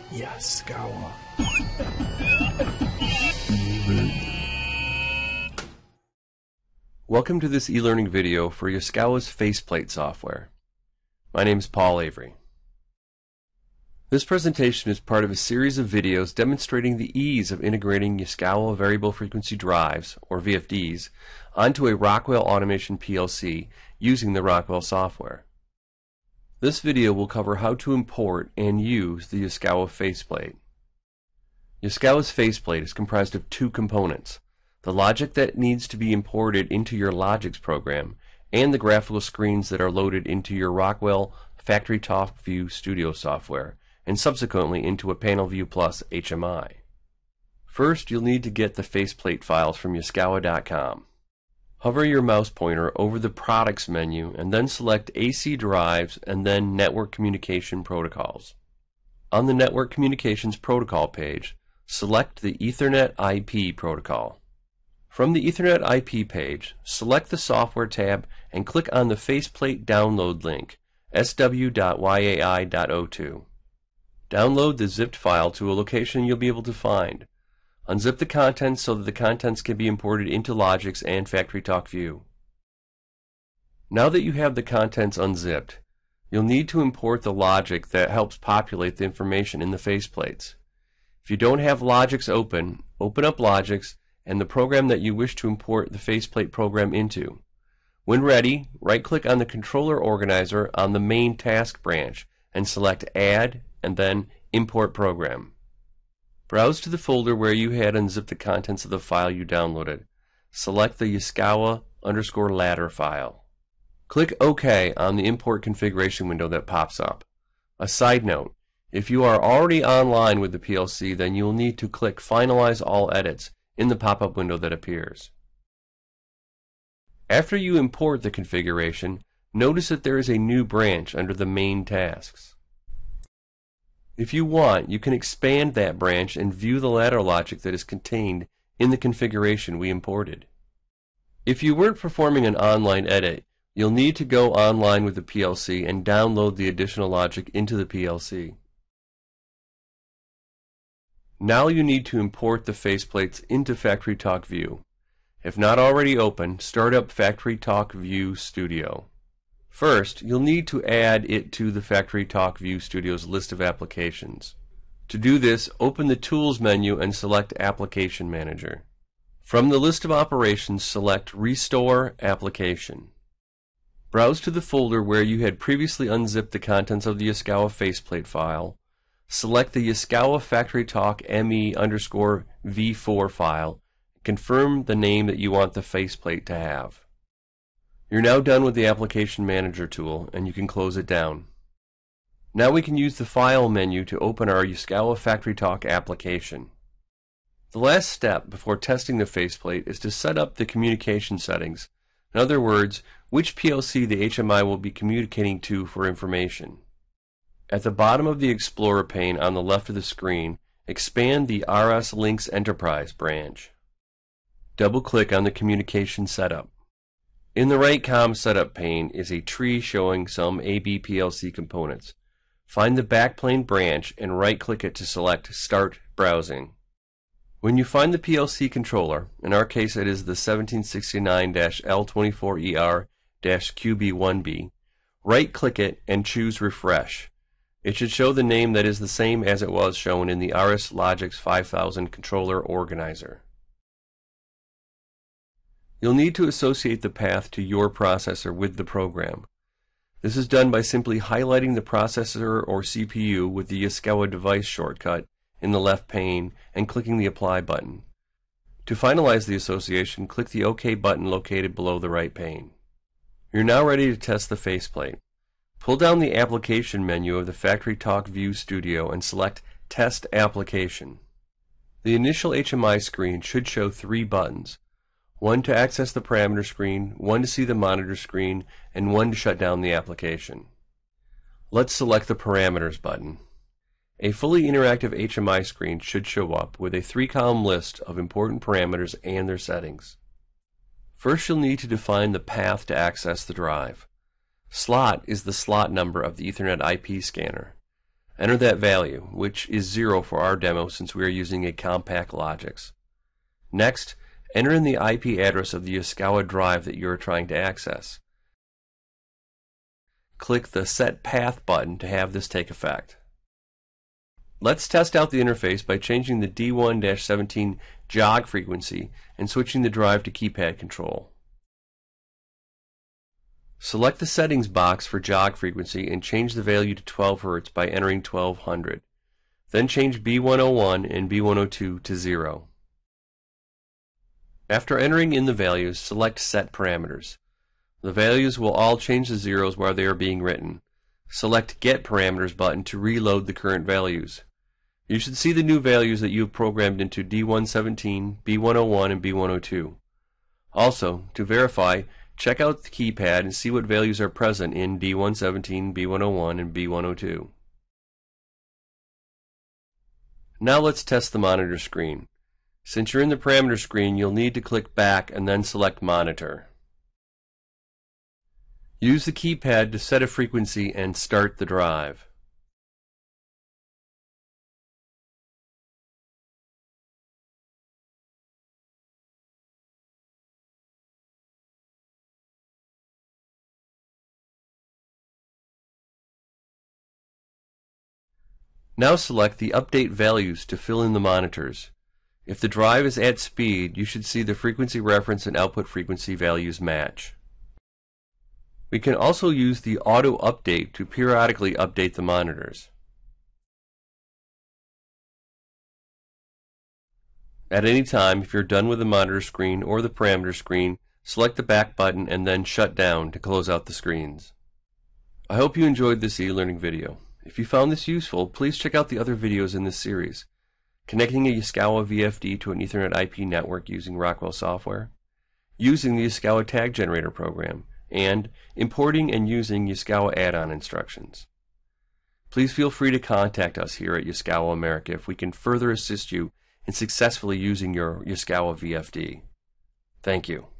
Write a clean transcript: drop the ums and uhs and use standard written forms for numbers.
Yaskawa. Welcome to this e-learning video for Yaskawa's faceplate software. My name is Paul Avery. This presentation is part of a series of videos demonstrating the ease of integrating Yaskawa variable frequency drives, or VFDs, onto a Rockwell Automation PLC using the Rockwell software. This video will cover how to import and use the Yaskawa faceplate. Yaskawa's faceplate is comprised of two components: the logic that needs to be imported into your Logix program, and the graphical screens that are loaded into your Rockwell FactoryTalk View Studio software, and subsequently into a PanelView Plus HMI. First, you'll need to get the faceplate files from Yaskawa.com. Hover your mouse pointer over the Products menu and then select AC Drives and then Network Communication Protocols. On the Network Communications Protocol page, select the Ethernet IP protocol. From the Ethernet IP page, select the Software tab and click on the faceplate download link, sw.yai.02. Download the zipped file to a location you'll be able to find. Unzip the contents so that the contents can be imported into Logix and FactoryTalk View. Now that you have the contents unzipped, you'll need to import the logic that helps populate the information in the faceplates. If you don't have Logix open, open up Logix and the program that you wish to import the faceplate program into. When ready, right-click on the controller organizer on the main task branch and select Add and then Import Program. Browse to the folder where you had unzipped the contents of the file you downloaded. Select the Yaskawa_ladder file. Click OK on the import configuration window that pops up. A side note, if you are already online with the PLC, then you will need to click Finalize All Edits in the pop-up window that appears. After you import the configuration, notice that there is a new branch under the main tasks. If you want, you can expand that branch and view the ladder logic that is contained in the configuration we imported. If you weren't performing an online edit, you'll need to go online with the PLC and download the additional logic into the PLC. Now you need to import the faceplates into FactoryTalk View. If not already open, start up FactoryTalk View Studio. First, you'll need to add it to the FactoryTalk View Studio's list of applications. To do this, open the Tools menu and select Application Manager. From the list of operations, select Restore Application. Browse to the folder where you had previously unzipped the contents of the Yaskawa faceplate file. Select the Yaskawa FactoryTalk ME_V4 file. Confirm the name that you want the faceplate to have. You're now done with the Application Manager tool, and you can close it down. Now we can use the File menu to open our Yaskawa FactoryTalk application. The last step before testing the faceplate is to set up the communication settings. In other words, which PLC the HMI will be communicating to for information. At the bottom of the Explorer pane on the left of the screen, expand the RS Links Enterprise branch. Double-click on the Communication Setup. In the right COM Setup pane is a tree showing some AB PLC components. Find the backplane branch and right-click it to select Start Browsing. When you find the PLC controller, in our case it is the 1769-L24ER-QB1B, right-click it and choose Refresh. It should show the name that is the same as it was shown in the RS Logix 5000 controller organizer. You'll need to associate the path to your processor with the program. This is done by simply highlighting the processor or CPU with the Yaskawa device shortcut in the left pane and clicking the Apply button. To finalize the association, click the OK button located below the right pane. You're now ready to test the faceplate. Pull down the Application menu of the FactoryTalk View Studio and select Test Application. The initial HMI screen should show three buttons: one to access the parameter screen, one to see the monitor screen, and one to shut down the application. Let's select the Parameters button. A fully interactive HMI screen should show up with a 3-column list of important parameters and their settings. First, you'll need to define the path to access the drive. Slot is the slot number of the Ethernet IP scanner. Enter that value, which is 0 for our demo since we are using a Compaq Logix. Next, enter in the IP address of the Yaskawa drive that you are trying to access. Click the Set Path button to have this take effect. Let's test out the interface by changing the D1-17 jog frequency and switching the drive to keypad control. Select the settings box for jog frequency and change the value to 12 Hz by entering 1200. Then change B101 and B102 to 0. After entering in the values, select Set Parameters. The values will all change to zeros while they are being written. Select Get Parameters button to reload the current values. You should see the new values that you have programmed into D117, B101, and B102. Also, to verify, check out the keypad and see what values are present in D117, B101, and B102. Now let's test the monitor screen. Since you're in the parameter screen, you'll need to click back and then select Monitor. Use the keypad to set a frequency and start the drive. Now select the Update Values to fill in the monitors. If the drive is at speed, you should see the frequency reference and output frequency values match. We can also use the Auto Update to periodically update the monitors. At any time, if you're done with the monitor screen or the parameter screen, select the back button and then shut down to close out the screens. I hope you enjoyed this e-learning video. If you found this useful, please check out the other videos in this series. Connecting a Yaskawa VFD to an Ethernet IP network using Rockwell software, using the Yaskawa Tag Generator program, and importing and using Yaskawa add-on instructions. Please feel free to contact us here at Yaskawa America if we can further assist you in successfully using your Yaskawa VFD. Thank you.